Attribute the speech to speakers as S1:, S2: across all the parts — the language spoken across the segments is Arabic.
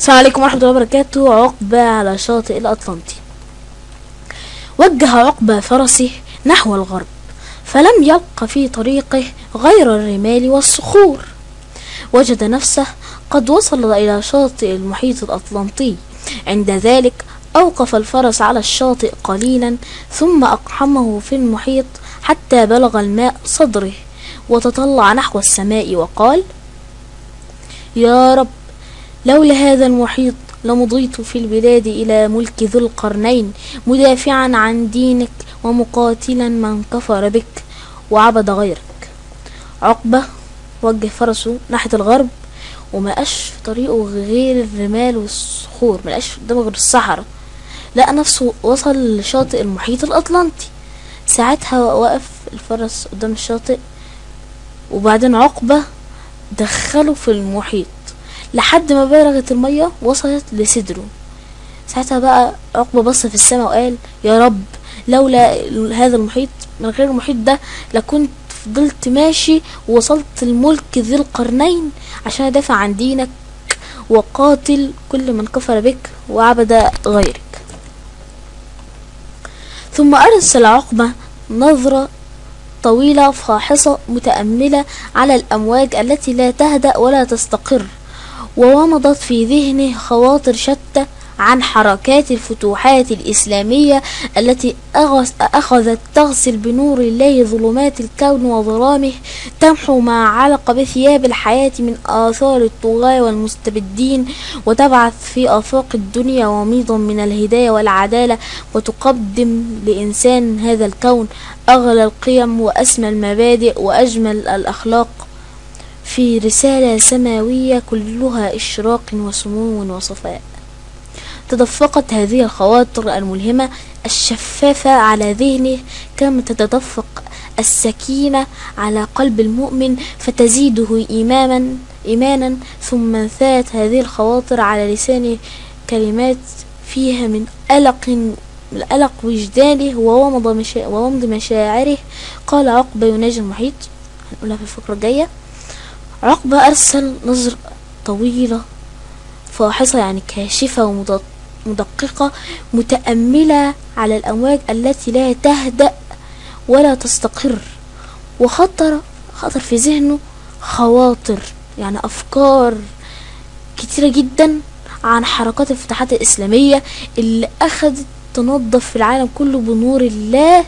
S1: السلام عليكم ورحمة الله وبركاته. عقبة على شاطئ الأطلنطي. وجه عقبة فرسه نحو الغرب، فلم يلق في طريقه غير الرمال والصخور. وجد نفسه قد وصل إلى شاطئ المحيط الأطلنطي. عند ذلك أوقف الفرس على الشاطئ قليلا، ثم أقحمه في المحيط حتى بلغ الماء صدره، وتطلع نحو السماء وقال: يا رب، لولا هذا المحيط لمضيت في البلاد إلى ملك ذو القرنين، مدافعا عن دينك ومقاتلا من كفر بك وعبد غيرك. عقبة وجه فرسه ناحية الغرب، وملقاش في طريقه غير الرمال والصخور، ملقاش قدامه غير الصحراء. لقى نفسه وصل لشاطئ المحيط الأطلنطي. ساعتها وقف الفرس قدام الشاطئ، وبعدين عقبة دخله في المحيط لحد ما بلغت المية وصلت لصدره. ساعتها بقى عقبة بص في السماء وقال: يا رب، لولا هذا المحيط، من غير المحيط ده لكنت فضلت ماشي ووصلت الملك ذي القرنين عشان ادافع عن دينك وقاتل كل من كفر بك وعبد غيرك. ثم أرسل عقبة نظرة طويلة فاحصة متأملة على الأمواج التي لا تهدأ ولا تستقر، وومضت في ذهنه خواطر شتى عن حركات الفتوحات الإسلامية التي أخذت تغسل بنور الله ظلمات الكون وظلامه، تمحو ما علق بثياب الحياة من آثار الطغاة والمستبدين، وتبعث في آفاق الدنيا وميضا من الهداية والعدالة، وتقدم لإنسان هذا الكون أغلى القيم وأسمى المبادئ وأجمل الأخلاق في رسالة سماوية كلها إشراق وسمو وصفاء. تدفقت هذه الخواطر الملهمة الشفافة على ذهنه كما تتدفق السكينة على قلب المؤمن فتزيده إيمانا. ثم انثات هذه الخواطر على لسانه كلمات فيها من ألق وجدانه وومض مشاعره. قال عقبة يناجي المحيط، هنقولها في الفقرة الجاية. عقبة أرسل نظر طويلة فاحصة، يعني كاشفة ومدققة متأملة على الأمواج التي لا تهدأ ولا تستقر، وخطر في ذهنه خواطر، يعني أفكار كتيرة جدا عن حركات الفتوحات الإسلامية اللي أخذت تنظف في العالم كله بنور الله،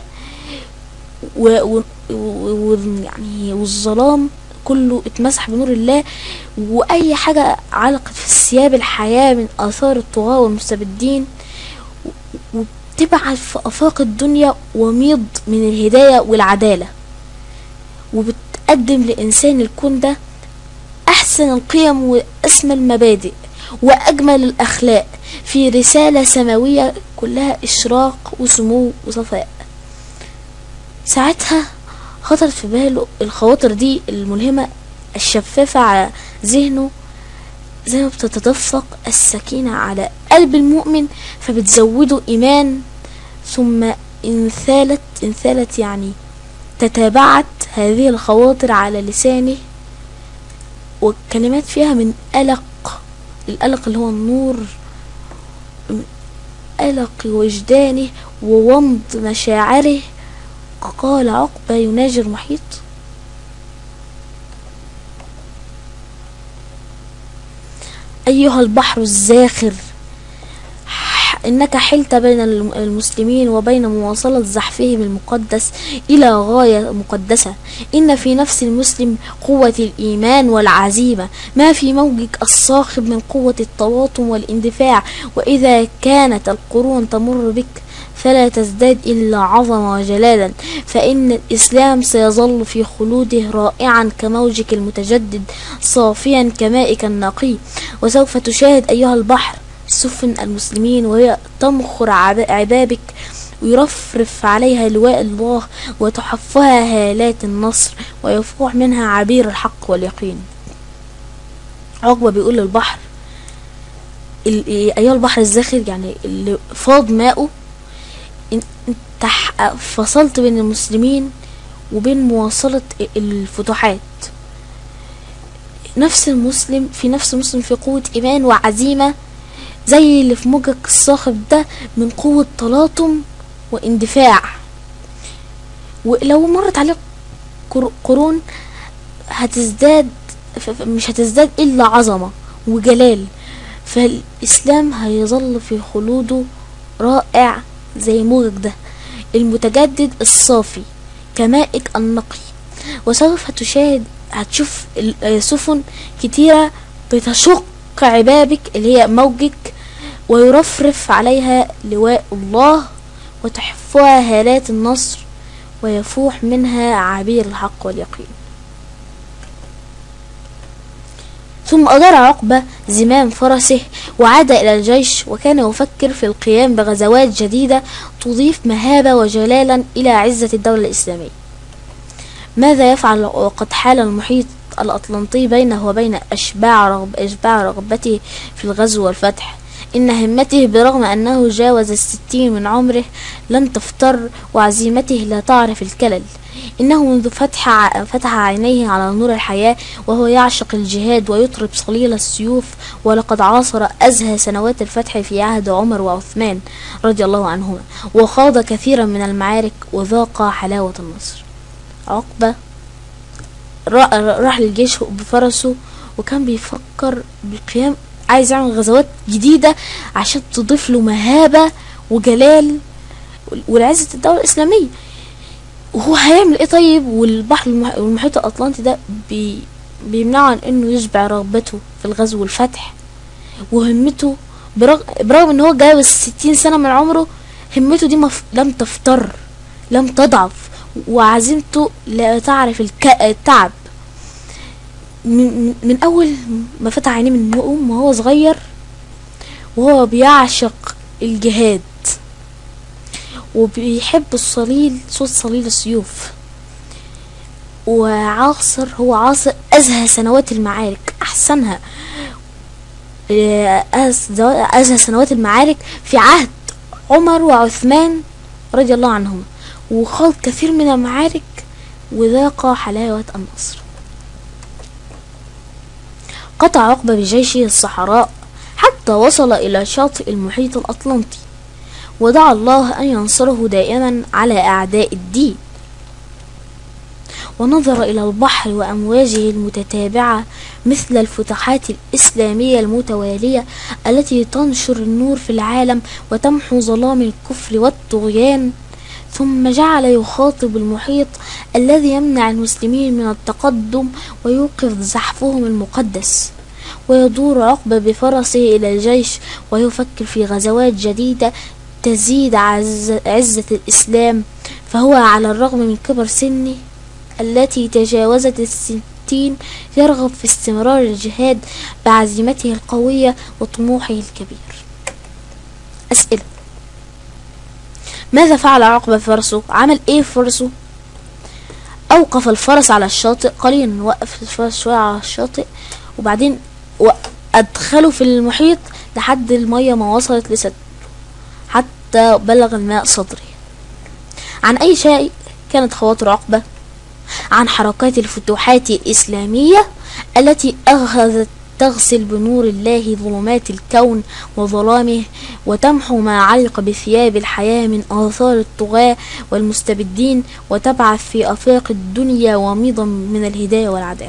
S1: يعني والظلام كله اتمسح بنور الله، واي حاجة علقت في ثياب الحياة من اثار الطغاة والمستبدين، وبتبعث في افاق الدنيا وميض من الهداية والعدالة، وبتقدم لانسان الكون ده احسن القيم واسمى المبادئ واجمل الاخلاق في رسالة سماوية كلها اشراق وسمو وصفاء. ساعتها خطرت في باله الخواطر دي الملهمة الشفافة على ذهنه زي ما بتتدفق السكينة على قلب المؤمن فبتزوده إيمان. ثم انثالت يعني تتابعت هذه الخواطر على لسانه، والكلمات فيها من القلق اللي هو النور، قلق وجدانه وومض مشاعره. قال عقبة يناجي المحيط: أيها البحر الزاخر، إنك حلت بين المسلمين وبين مواصلة زحفهم المقدس إلى غاية مقدسة. إن في نفس المسلم قوة الإيمان والعزيمة ما في موجك الصاخب من قوة التواطؤ والاندفاع، وإذا كانت القرون تمر بك فلا تزداد إلا عظمة وجلالا، فإن الإسلام سيظل في خلوده رائعا كموجك المتجدد صافيا كمائك النقي. وسوف تشاهد أيها البحر سفن المسلمين وهي تمخر عبابك ويرفرف عليها لواء الله وتحفها هالات النصر ويفوح منها عبير الحق واليقين. عقبة بيقول للبحر: أيها البحر الزاخر، يعني اللي فاض ماؤه، انت فصلت بين المسلمين وبين مواصلة الفتوحات. نفس المسلم في قوة إيمان وعزيمة زي اللي في موجك الصاخب ده من قوة تلاطم واندفاع. ولو مرت عليك قرون هتزداد، مش هتزداد إلا عظمة وجلال. فالإسلام هيظل في خلوده رائع زي موجك ده المتجدد الصافي كمائك النقي. وسوف هتشوف سفن كتيرة بتشق عبابك اللي هي موجك، ويرفرف عليها لواء الله، وتحفها هالات النصر، ويفوح منها عبير الحق واليقين. ثم أدار عقبة زمام فرسه وعاد إلى الجيش، وكان يفكر في القيام بغزوات جديدة تضيف مهابة وجلالا إلى عزة الدولة الإسلامية. ماذا يفعل وقد حال المحيط الأطلنطي بينه وبين أشباع رغبته في الغزو والفتح؟ إن همته برغم أنه جاوز 60 من عمره لم تفتر، وعزيمته لا تعرف الكلل. إنه منذ فتح عينيه على نور الحياة وهو يعشق الجهاد ويطرب صليل السيوف، ولقد عاصر أزهى سنوات الفتح في عهد عمر وعثمان رضي الله عنهما، وخاض كثيرا من المعارك وذاق حلاوة النصر. عقبة راح للجيش بفرسه، وكان بيفكر بالقيام، عايز يعمل غزوات جديدة عشان تضيف له مهابة وجلال ولعزة الدولة الإسلامية. وهو هيعمل ايه طيب والبحر والمحيط الأطلنطي ده بيمنعه عن انه يشبع رغبته في الغزو والفتح؟ وهمته برغم ان هو جاوز 60 سنة من عمره، همته دي لم تفتر، لم تضعف، وعزيمته لا تعرف التعب. من اول ما فتح عينيه من النوم وهو صغير وهو بيعشق الجهاد وبيحب الصليل، صوت صليل السيوف، هو عاصر أزهى سنوات المعارك، أحسنها أزهى سنوات المعارك في عهد عمر وعثمان رضي الله عنهما، وخاض كثير من المعارك وذاق حلاوة النصر. قطع عقبة بجيشه الصحراء حتى وصل إلى شاطئ المحيط الأطلنطي، ودعا الله أن ينصره دائما على أعداء الدين، ونظر إلى البحر وأمواجه المتتابعة مثل الفتوحات الإسلامية المتوالية التي تنشر النور في العالم وتمحو ظلام الكفر والطغيان. ثم جعل يخاطب المحيط الذي يمنع المسلمين من التقدم ويوقف زحفهم المقدس، ويدور عقبة بفرسه إلى الجيش ويفكر في غزوات جديدة تزيد عزة الإسلام. فهو على الرغم من كبر سنه التي تجاوزت 60 يرغب في استمرار الجهاد بعزيمته القوية وطموحه الكبير. أسئلة: ماذا فعل عقبة فرسه؟ عمل ايه فرسه؟ أوقف الفرس على الشاطئ قليلا، وقف الفرس شوية على الشاطئ وبعدين أدخله في المحيط لحد المية ما وصلت لصدره حتى بلغ الماء صدره. عن أي شيء كانت خواطر عقبة؟ عن حركات الفتوحات الإسلامية التي أخذت تغسل بنور الله ظلمات الكون وظلامه، وتمحو ما علق بثياب الحياة من آثار الطغاة والمستبدين، وتبعث في آفاق الدنيا وميضا من الهداية والعدالة.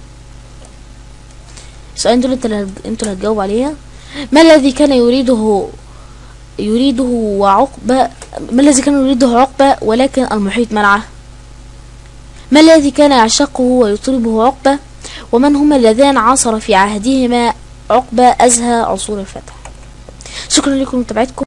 S1: السؤال دول انتوا اللي هتجاوب عليها. ما الذي كان يريده عقبة ولكن المحيط منعه؟ ما الذي كان يعشقه ويطلبه عقبة؟ ومن هما اللذان عاصر في عهدهما عقبة أزهى عصور الفتح؟ شكرا لكم لمتابعتكم.